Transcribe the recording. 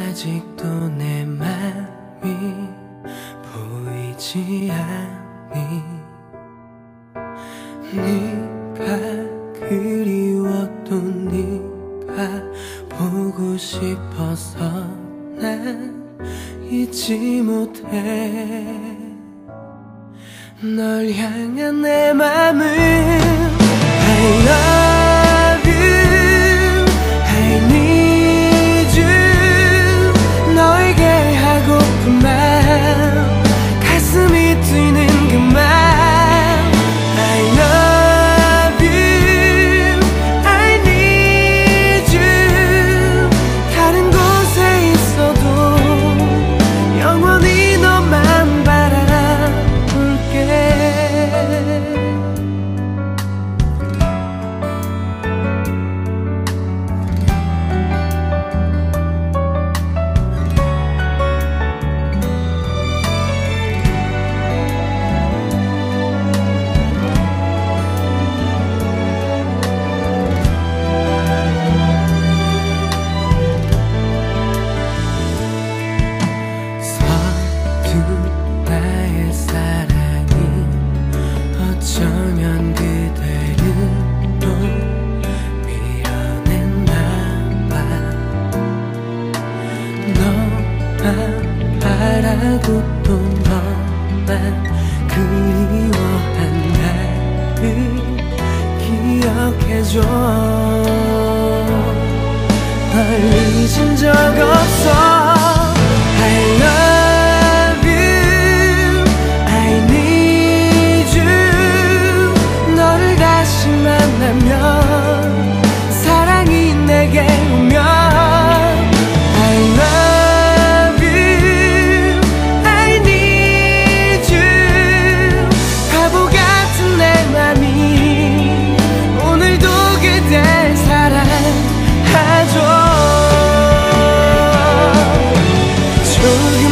아직도 내 맘이 보이지 않니? 네가 그리웠던 네가 보고 싶어서 난 잊지 못해. 널 향한 내 맘은 I love you, I need you. 너에게 하고픈 말, 가슴이 뛰는 그 말 I love you, I need you. 다른 곳에 있어도 영원히 너만 바라볼게. 나의 사랑이 어쩌면 그대를 또 밀어냈나 봐. 너만 바라고 또 너만 그리워한 나를 기억해줘. 널 잊은 적 없어. I love you, I need you. 너를 다시 만나면 사랑이 내게 오면 I love you, I need you. 바보 같은 내 맘이 오늘도 그댈 사랑하죠. 조금